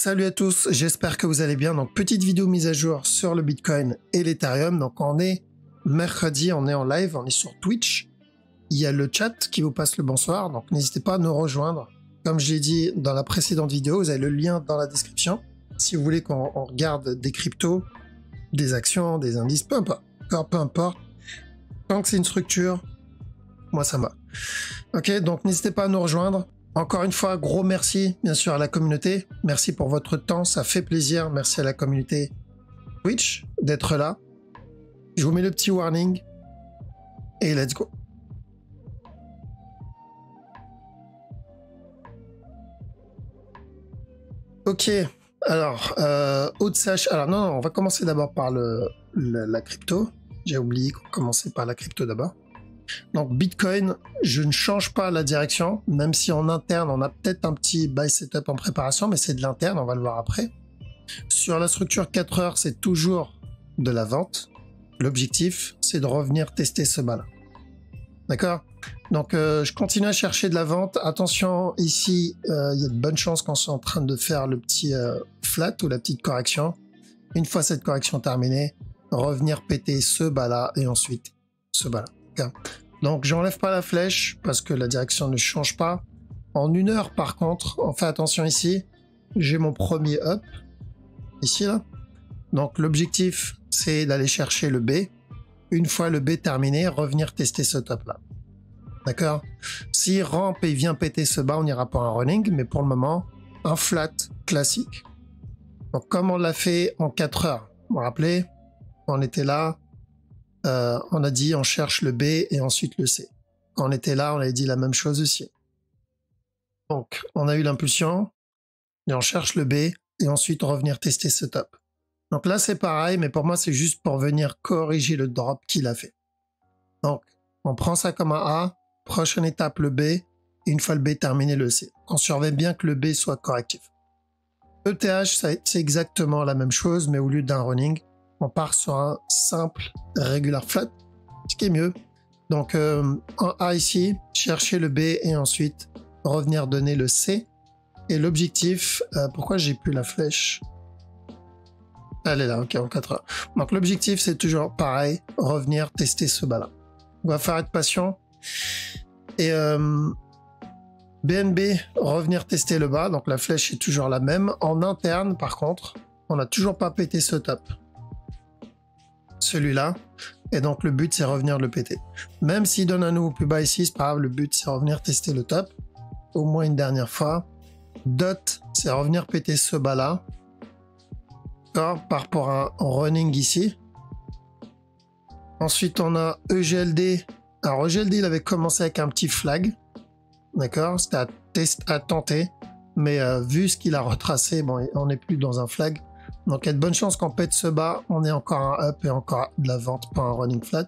Salut à tous, j'espère que vous allez bien. Donc petite vidéo mise à jour sur le Bitcoin et l'Ethereum. Donc on est mercredi, on est en live, on est sur Twitch. Il y a le chat qui vous passe le bonsoir, donc n'hésitez pas à nous rejoindre. Comme je l'ai dit dans la précédente vidéo, vous avez le lien dans la description. Si vous voulez qu'on regarde des cryptos, des actions, des indices, peu importe. Peu importe. Tant que c'est une structure, moi ça me va. Ok, donc n'hésitez pas à nous rejoindre. Encore une fois, gros merci, bien sûr, à la communauté. Merci pour votre temps, ça fait plaisir. Merci à la communauté Twitch d'être là. Je vous mets le petit warning. Et let's go. Ok, alors, alors non, on va commencer d'abord par la crypto. J'ai oublié qu'on commençait par la crypto d'abord. Donc Bitcoin, je ne change pas la direction, même si en interne, on a peut-être un petit buy setup en préparation, mais c'est de l'interne, on va le voir après. Sur la structure 4 heures, c'est toujours de la vente. L'objectif, c'est de revenir tester ce bas-là. D'accord? Donc je continue à chercher de la vente. Attention, ici, il y a de bonnes chances qu'on soit en train de faire le petit flat ou la petite correction. Une fois cette correction terminée, revenir péter ce bas-là et ensuite ce bas-là. Donc j'enlève pas la flèche parce que la direction ne change pas. En une heure par contre, on fait attention ici, j'ai mon premier up, ici là. Donc l'objectif c'est d'aller chercher le B. Une fois le B terminé, revenir tester ce top là. D'accord? S'il rampe et vient péter ce bas, on ira pour un running, mais pour le moment, un flat classique. Donc comme on l'a fait en 4 heures, vous vous rappelez, on était là. On a dit on cherche le B et ensuite le C. Quand on était là, on avait dit la même chose aussi. Donc, on a eu l'impulsion et on cherche le B et ensuite revenir tester ce top. Donc là, c'est pareil, mais pour moi, c'est juste pour venir corriger le drop qu'il a fait. Donc, on prend ça comme un A, prochaine étape le B, et une fois le B terminé, le C. On surveille bien que le B soit correctif. ETH, c'est exactement la même chose, mais au lieu d'un running, on part sur un simple regular flat, ce qui est mieux. Donc en A ici, chercher le B et ensuite revenir donner le C. Et l'objectif, pourquoi j'ai plus la flèche? Elle est là, ok, en 4 heures. Donc l'objectif c'est toujours pareil, revenir tester ce bas là. On va faire être patient. Et BNB, revenir tester le bas, donc la flèche est toujours la même. En interne par contre, on n'a toujours pas pété ce top. Celui-là, et donc le but c'est revenir le péter. Même s'il donne un nouveau plus bas ici, c'est pas grave, le but c'est revenir tester le top, au moins une dernière fois. Dot, c'est revenir péter ce bas là, d'accord, par rapport à un running ici. Ensuite on a EGLD. Alors EGLD il avait commencé avec un petit flag, d'accord, c'était à tenter, mais vu ce qu'il a retracé, bon, on n'est plus dans un flag. Donc il y a de bonnes chances qu'on pète ce bas, on est encore un up et encore de la vente, pas un running flat.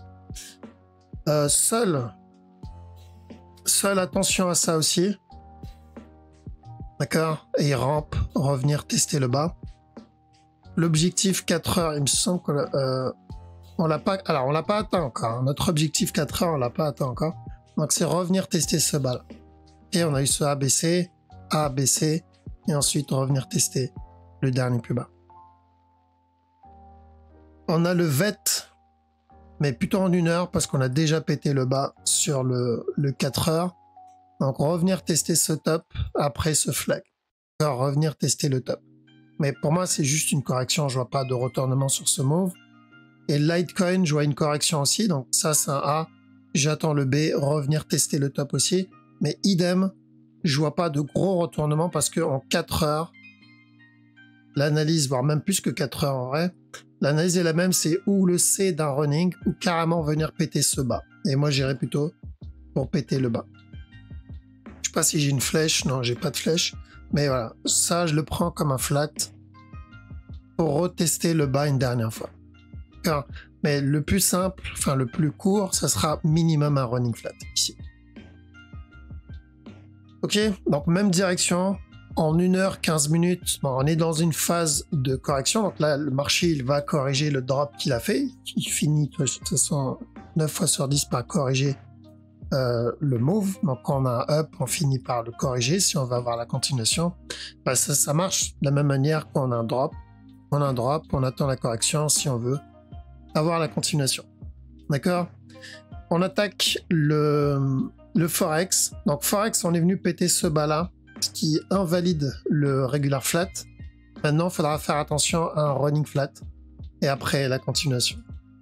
Seul, attention à ça aussi. D'accord? Et rampe, revenir tester le bas. L'objectif 4 heures, il me semble qu'on l'a pas. Alors on l'a pas atteint encore. Notre objectif 4 heures, on l'a pas atteint encore. Donc c'est revenir tester ce bas là. Et on a eu ce ABC, ABC, et ensuite revenir tester le dernier plus bas. On a le VET, mais plutôt en une heure parce qu'on a déjà pété le bas sur le 4 heures. Donc revenir tester ce top après ce flag. Alors, revenir tester le top. Mais pour moi, c'est juste une correction. Je vois pas de retournement sur ce move. Et Litecoin, je vois une correction aussi. Donc ça, c'est un A. J'attends le B. Revenir tester le top aussi. Mais idem, je vois pas de gros retournement parce que en 4 heures, l'analyse, voire même plus que 4 heures en vrai, l'analyse est la même, c'est ou le C d'un running ou carrément venir péter ce bas. Et moi j'irais plutôt pour péter le bas. Je sais pas si j'ai une flèche, non j'ai pas de flèche, mais voilà, ça je le prends comme un flat pour retester le bas une dernière fois. Mais le plus simple, enfin le plus court, ça sera minimum un running flat ici. Ok, donc même direction. En 1 heure 15 minutes, bon, on est dans une phase de correction. Donc là, le marché, il va corriger le drop qu'il a fait. Il finit de toute façon 9 fois sur 10 par corriger le move. Donc quand on a un up, on finit par le corriger. Si on va avoir la continuation, bah, ça marche de la même manière qu'on a un drop. On a un drop, on attend la correction si on veut avoir la continuation. D'accord? On attaque le Forex. Donc Forex, on est venu péter ce bas-là, ce qui invalide le regular flat. Maintenant, il faudra faire attention à un running flat. Et après, la continuation.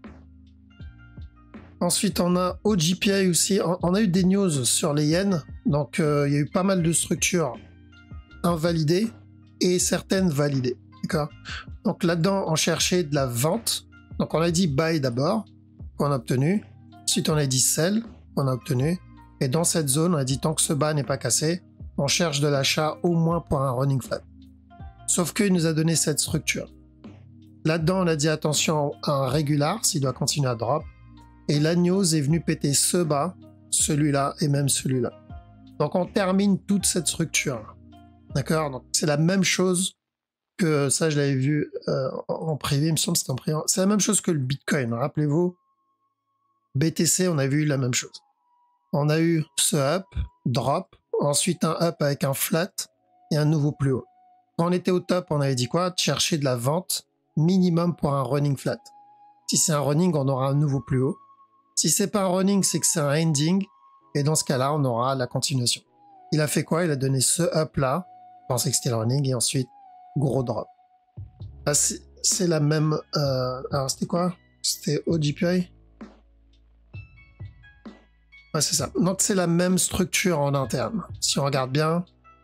Ensuite, on a OGPI aussi. On a eu des news sur les yens. Donc, il y a eu pas mal de structures invalidées et certaines validées. D'accord? Donc, là-dedans, on cherchait de la vente. Donc, on a dit buy d'abord, qu'on a obtenu. Ensuite, on a dit sell, qu'on a obtenu. Et dans cette zone, on a dit tant que ce bas n'est pas cassé, on cherche de l'achat au moins pour un running flat. Sauf qu'il nous a donné cette structure. Là-dedans, on a dit attention à un régular s'il doit continuer à drop. Et la news est venue péter ce bas, celui-là et même celui-là. Donc on termine toute cette structure. D'accord? Donc c'est la même chose que ça, je l'avais vu en privé, il me semble que c'était en privé. C'est la même chose que le Bitcoin. Rappelez-vous, BTC, on a vu la même chose. On a eu ce up, drop, ensuite un up avec un flat et un nouveau plus haut. Quand on était au top, on avait dit quoi? Chercher de la vente minimum pour un running flat. Si c'est un running, on aura un nouveau plus haut. Si c'est pas un running, c'est que c'est un ending. Et dans ce cas-là, on aura la continuation. Il a fait quoi? Il a donné ce up là. Je pensais que c'était le running et ensuite gros drop. Là, c'est la même. Alors c'était quoi? C'était OGPI. Ouais, c'est ça. Donc c'est la même structure en interne. Si on regarde bien,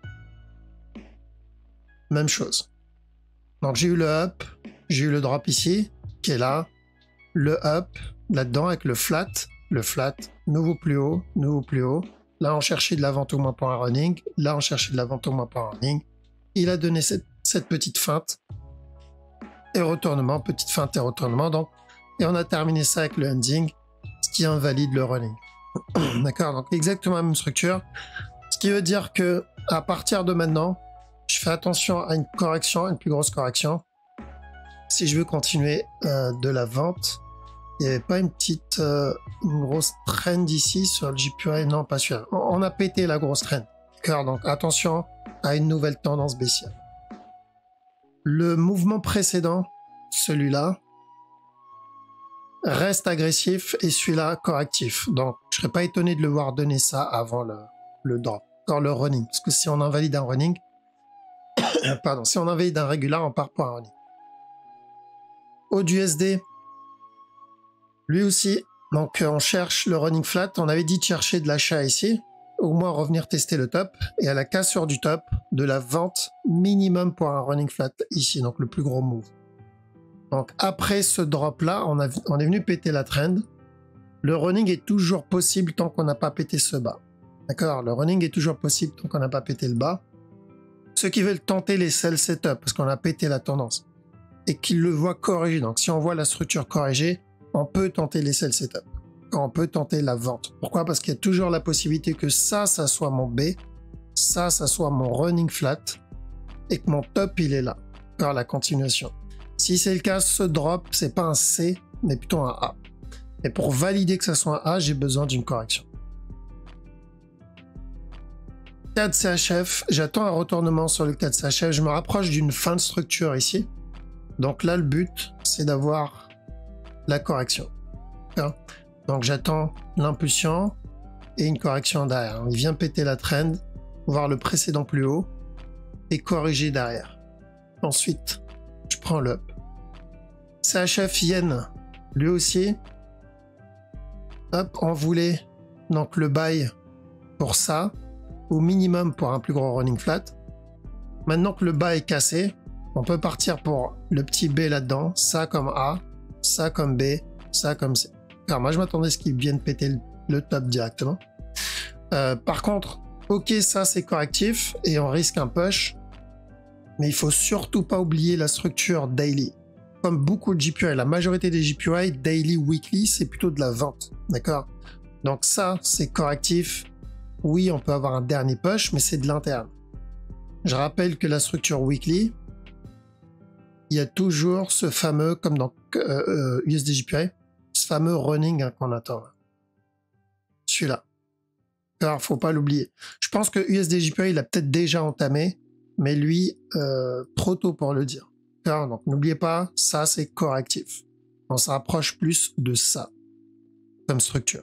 même chose. Donc j'ai eu le up, j'ai eu le drop ici, qui est là, le up là-dedans avec le flat, nouveau plus haut, nouveau plus haut. Là on cherchait de la vente au moins pour un running, là on cherchait de la vente au moins pour un running. Il a donné cette petite feinte et retournement, petite feinte et retournement. Donc, et on a terminé ça avec le ending, ce qui invalide le running. D'accord, donc exactement la même structure. Ce qui veut dire que à partir de maintenant, je fais attention à une correction, une plus grosse correction. Si je veux continuer de la vente, il n'y avait pas une grosse trend ici sur le JPY? Non, pas sûr. On a pété la grosse trend. D'accord, donc attention à une nouvelle tendance baissière. Le mouvement précédent, celui-là, reste agressif et celui-là correctif. Donc, je serais pas étonné de le voir donner ça avant le drop, encore le running. Parce que si on invalide un running, pardon, si on invalide un régular, on part pour un running. AUDUSD, lui aussi, donc on cherche le running flat. On avait dit de chercher de l'achat ici, au moins revenir tester le top. Et à la cassure du top, de la vente minimum pour un running flat ici, donc le plus gros move. Donc après ce drop-là, on est venu péter la trend. Le running est toujours possible tant qu'on n'a pas pété ce bas. D'accord? Le running est toujours possible tant qu'on n'a pas pété le bas. Ceux qui veulent tenter les sell setup, parce qu'on a pété la tendance, et qu'ils le voient corriger. Donc si on voit la structure corriger, on peut tenter les sell setup. On peut tenter la vente. Pourquoi? Parce qu'il y a toujours la possibilité que ça soit mon B, ça soit mon running flat, et que mon top, il est là. Encore la continuation. Si c'est le cas, ce drop, c'est pas un C, mais plutôt un A. Et pour valider que ça soit un A, j'ai besoin d'une correction. CAD CHF, j'attends un retournement sur le CAD CHF. Je me rapproche d'une fin de structure ici. Donc là, le but, c'est d'avoir la correction. Donc j'attends l'impulsion et une correction derrière. Il vient péter la trend, voir le précédent plus haut et corriger derrière. Ensuite, je prends le up. CHF Yen, lui aussi, hop, on voulait donc le buy pour ça, au minimum pour un plus gros running flat. Maintenant que le bas est cassé, on peut partir pour le petit B là-dedans, ça comme A, ça comme B, ça comme C. Alors moi je m'attendais à ce qu'il vienne péter le top directement. Par contre, ok, ça c'est correctif et on risque un push, mais il faut surtout pas oublier la structure daily. Comme beaucoup de JPY, la majorité des JPY, daily, weekly, c'est plutôt de la vente, d'accord? Donc ça, c'est correctif. Oui, on peut avoir un dernier push, mais c'est de l'interne. Je rappelle que la structure weekly, il y a toujours ce fameux, comme dans USD JPY, ce fameux running qu'on attend. Celui-là. Alors, faut pas l'oublier. Je pense que USDJPE, il a peut-être déjà entamé, mais lui, trop tôt pour le dire. Alors, donc, n'oubliez pas, ça, c'est correctif. On se rapproche plus de ça comme structure.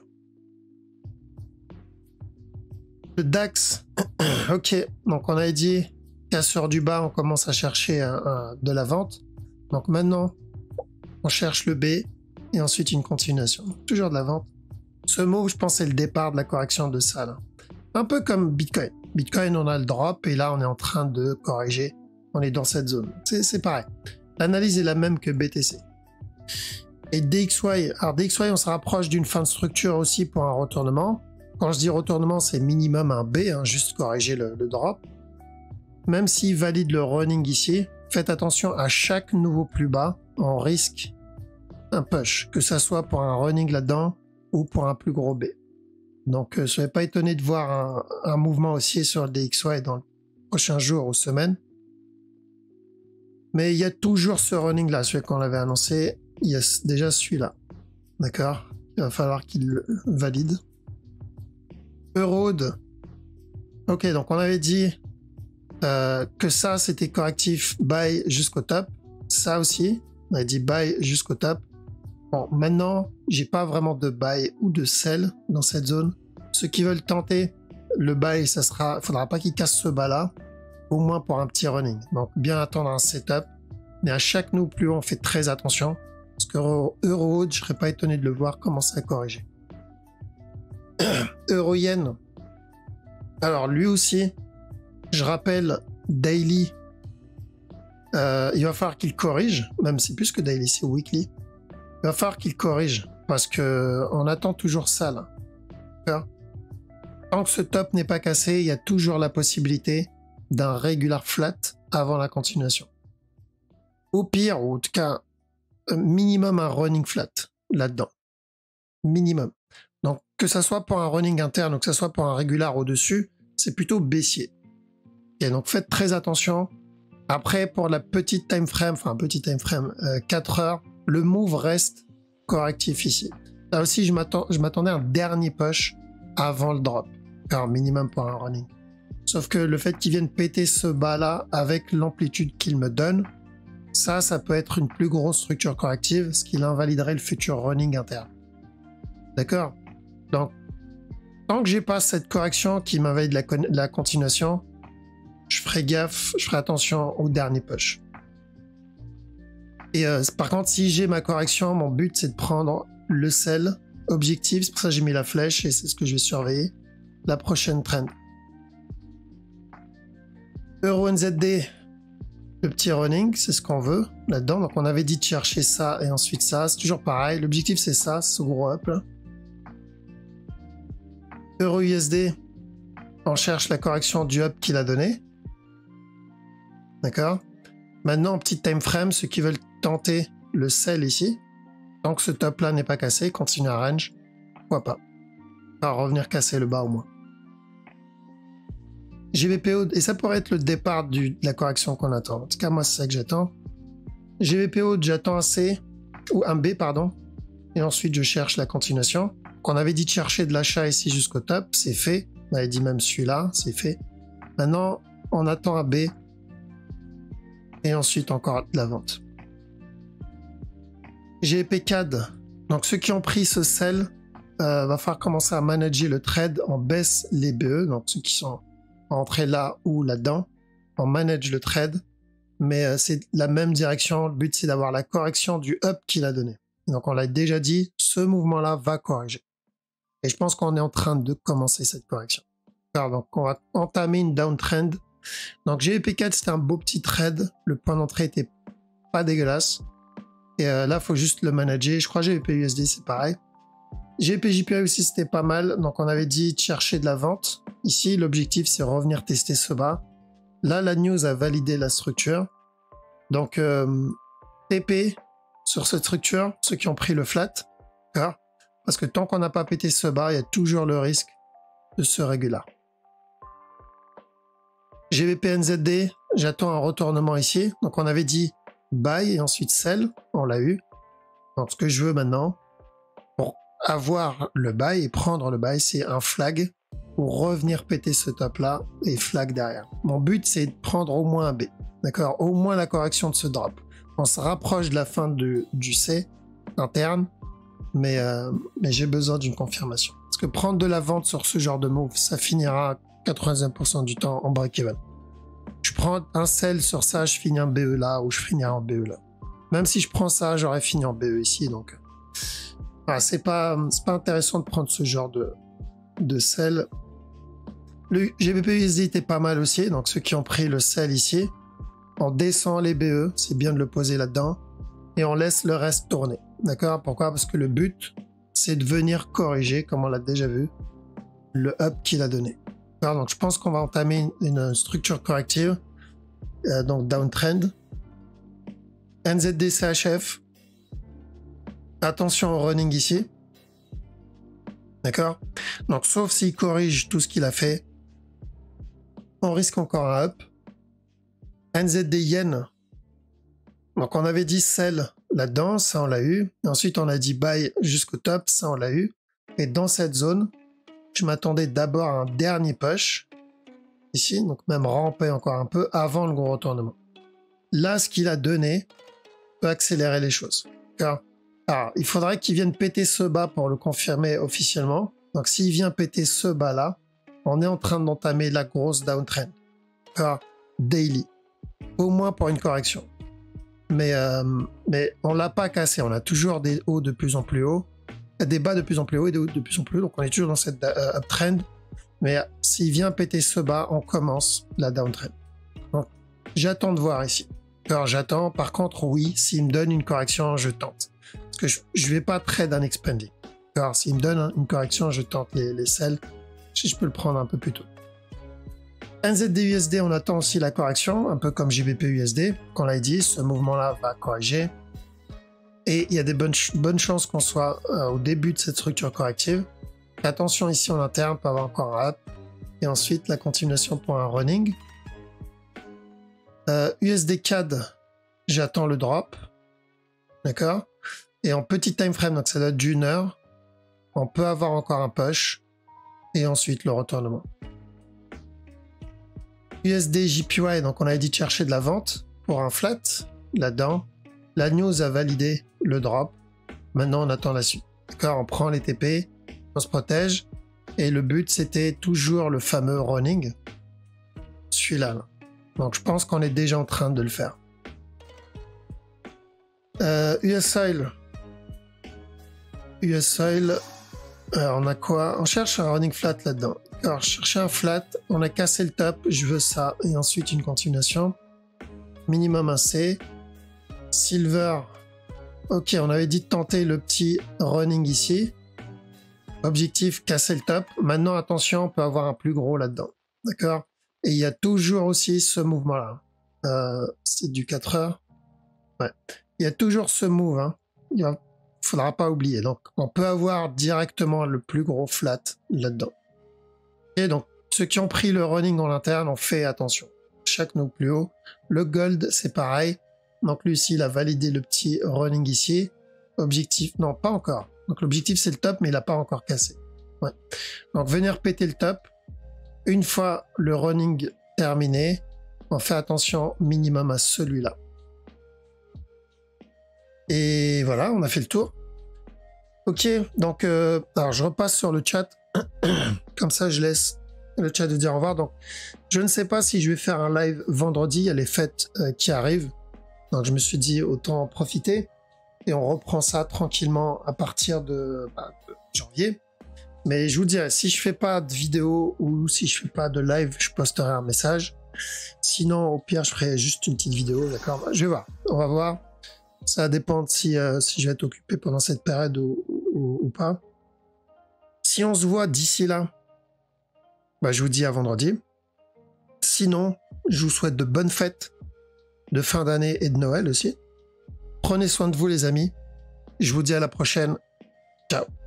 Le DAX, ok, donc on avait dit casseur du bas, on commence à chercher de la vente. Donc maintenant, on cherche le B et ensuite une continuation. Donc, toujours de la vente. Ce mot, je pense, c'est le départ de la correction de ça. Là. Un peu comme Bitcoin. Bitcoin, on a le drop et là, on est en train de corriger. On est dans cette zone. C'est pareil. L'analyse est la même que BTC. Et DXY, alors DXY, on se rapproche d'une fin de structure aussi pour un retournement. Quand je dis retournement, c'est minimum un B, hein, juste corriger le drop. Même s'il valide le running ici, faites attention à chaque nouveau plus bas, on risque un push, que ça soit pour un running là-dedans ou pour un plus gros B. Donc, soyez pas étonné de voir un mouvement haussier sur le DXY dans les prochains jours ou semaines. Mais il y a toujours ce running là, celui qu'on avait annoncé, il y a déjà celui-là. D'accord? Il va falloir qu'il le valide. Eurode. Ok, donc on avait dit que ça c'était correctif buy jusqu'au top. Ça aussi, on a dit buy jusqu'au top. Bon, maintenant, j'ai pas vraiment de buy ou de sell dans cette zone. Ceux qui veulent tenter le buy, ça sera, faudra pas qu'ils cassent ce bas là, au moins pour un petit running. Donc bien attendre un setup. Mais à chaque nous plus haut, on fait très attention. Parce que Euro, je serais pas étonné de le voir commencer à corriger. Euro-Yen. Alors lui aussi, je rappelle, daily, il va falloir qu'il corrige, même si plus que daily, c'est weekly. Il va falloir qu'il corrige, parce que on attend toujours ça là. Tant que ce top n'est pas cassé, il y a toujours la possibilité d'un regular flat avant la continuation. Au pire, ou en tout cas, minimum un running flat là-dedans. Minimum. Donc, que ça soit pour un running interne ou que ça soit pour un régular au-dessus, c'est plutôt baissier. Et donc, faites très attention. Après, pour la petite time frame, 4 heures, le move reste correctif ici. Là aussi, je m'attendais à un dernier push avant le drop. Alors, minimum pour un running. Sauf que le fait qu'il vienne péter ce bas-là avec l'amplitude qu'il me donne, ça peut être une plus grosse structure corrective, ce qui invaliderait le futur running interne. D'accord? Donc, tant que j'ai pas cette correction qui m'invalide la continuation, je ferai gaffe, je ferai attention au dernier push. Et par contre, si j'ai ma correction, mon but c'est de prendre le sell objectif, c'est pour ça que j'ai mis la flèche et c'est ce que je vais surveiller, la prochaine trend. Euro NZD, le petit running, c'est ce qu'on veut là-dedans. Donc on avait dit de chercher ça et ensuite ça, c'est toujours pareil. L'objectif c'est ça, ce gros up là. Euro USD, on cherche la correction du up qu'il a donné. D'accord? Maintenant, en petit time frame, ceux qui veulent tenter le sell ici, tant que ce top là n'est pas cassé, continue à range, pourquoi pas? On va revenir casser le bas au moins. GBPO, et ça pourrait être le départ de la correction qu'on attend. En tout cas, moi, c'est ça que j'attends. GBPO, j'attends un C, ou un B, pardon, et ensuite je cherche la continuation. Qu'on avait dit de chercher de l'achat ici jusqu'au top, c'est fait. On avait dit même celui-là, c'est fait. Maintenant, on attend un B, et ensuite encore de la vente. GBP CAD, donc ceux qui ont pris ce sell, va falloir commencer à manager le trade, on baisse les BE, donc ceux qui sont entrés là ou là-dedans, on manage le trade, mais c'est la même direction, le but c'est d'avoir la correction du up qu'il a donné. Donc on l'a déjà dit, ce mouvement-là va corriger. Et je pense qu'on est en train de commencer cette correction. Alors, donc on va entamer une downtrend. Donc GBP4 c'était un beau petit trade, le point d'entrée était pas dégueulasse. Et là, il faut juste le manager. Je crois que GBP USD c'est pareil. GBP JPY aussi c'était pas mal, donc on avait dit de chercher de la vente. Ici, l'objectif c'est revenir tester ce bas. Là, la news a validé la structure. Donc, TP sur cette structure, ceux qui ont pris le flat, parce que tant qu'on n'a pas pété ce bas, il y a toujours le risque de ce régular. GBP NZD, j'attends un retournement ici. Donc, on avait dit buy et ensuite sell, on l'a eu. Donc, ce que je veux maintenant, pour avoir le buy et prendre le buy, c'est un flag pour revenir péter ce top-là et flag derrière. Mon but, c'est de prendre au moins un B. D'accord? Au moins la correction de ce drop. On se rapproche de la fin du C interne, mais j'ai besoin d'une confirmation. Parce que prendre de la vente sur ce genre de move, ça finira 80% du temps en break-even. Je prends un sell sur ça, je finis un BE là, ou je finirai en BE là. Même si je prends ça, j'aurais fini en BE ici, donc... Voilà, c'est pas intéressant de prendre ce genre de sell. Le GBP/USD était pas mal aussi, donc ceux qui ont pris le sell ici, on descend les BE, c'est bien de le poser là-dedans, et on laisse le reste tourner. D'accord? Pourquoi? Parce que le but, c'est de venir corriger, comme on l'a déjà vu, le up qu'il a donné. Alors, donc je pense qu'on va entamer une structure corrective, donc downtrend. NZD CHF, attention au running ici. D'accord? Donc sauf s'il corrige tout ce qu'il a fait, on risque encore un up. NZD Yen, donc on avait dit sell là-dedans, ça on l'a eu. Ensuite on a dit buy jusqu'au top, ça on l'a eu. Et dans cette zone, je m'attendais d'abord à un dernier push ici, donc même ramper encore un peu avant le gros retournement. Là, ce qu'il a donné peut accélérer les choses. Alors, il faudrait qu'il vienne péter ce bas pour le confirmer officiellement. Donc s'il vient péter ce bas là, on est en train d'entamer la grosse downtrend. Daily. Au moins pour une correction. Mais on l'a pas cassé. On a toujours des hauts de plus en plus hauts, des bas de plus en plus hauts et des hauts de plus en plus hauts. Donc on est toujours dans cette uptrend. Mais s'il vient péter ce bas, on commence la downtrend. Donc j'attends de voir ici. Alors j'attends. Par contre, oui, s'il me donne une correction, je tente. Parce que je vais pas trade un expanding. Alors s'il me donne une correction, je tente les sells. Si je peux le prendre un peu plus tôt. NZD/USD, on attend aussi la correction, un peu comme GBP/USD. Qu'on l'a dit, ce mouvement-là va corriger. Et il y a des bonnes chances qu'on soit au début de cette structure corrective. Attention ici en interne, peut avoir encore un up. Et ensuite, la continuation pour un running. USD CAD, j'attends le drop. D'accord? Et en petit time frame, donc ça doit être d'une heure, on peut avoir encore un push. Et ensuite, le retournement. USD JPY, donc on avait dit de chercher de la vente pour un flat là-dedans. La news a validé le drop. Maintenant, on attend la suite. D'accord? On prend les TP, on se protège. Et le but, c'était toujours le fameux running. Celui-là. Là. Donc, je pense qu'on est déjà en train de le faire. US Oil. US Oil. On a quoi? On cherche un running flat là-dedans. Alors, chercher un flat, on a cassé le top, je veux ça, et ensuite une continuation. Minimum un C. Silver, ok, on avait dit de tenter le petit running ici. Objectif, casser le top. Maintenant, attention, on peut avoir un plus gros là-dedans. D'accord? Et il y a toujours aussi ce mouvement-là. C'est du 4 heures. Ouais. Il y a toujours ce move, hein. Il faudra pas oublier. Donc, on peut avoir directement le plus gros flat là-dedans. Et donc, ceux qui ont pris le running en interne ont fait attention. Chaque move plus haut. Le gold, c'est pareil. Donc, lui ici, il a validé le petit running ici. Objectif, non, pas encore. Donc, l'objectif, c'est le top, mais il n'a pas encore cassé. Ouais. Donc, venir péter le top. Une fois le running terminé, on fait attention minimum à celui-là. Et voilà, on a fait le tour. Ok, donc, alors je repasse sur le chat. Comme ça, je laisse le chat de dire au revoir. Donc, je ne sais pas si je vais faire un live vendredi. Il y a les fêtes qui arrivent. Donc, je me suis dit, autant en profiter. Et on reprend ça tranquillement à partir de janvier. Mais je vous dirai, si je fais pas de vidéo ou si je fais pas de live, je posterai un message. Sinon, au pire, je ferai juste une petite vidéo, d'accord? Je vais voir. On va voir. Ça va dépendre si je vais être occupé pendant cette période ou pas. Si on se voit d'ici là, je vous dis à vendredi. Sinon, je vous souhaite de bonnes fêtes de fin d'année et de Noël aussi. Prenez soin de vous, les amis. Je vous dis à la prochaine. Ciao.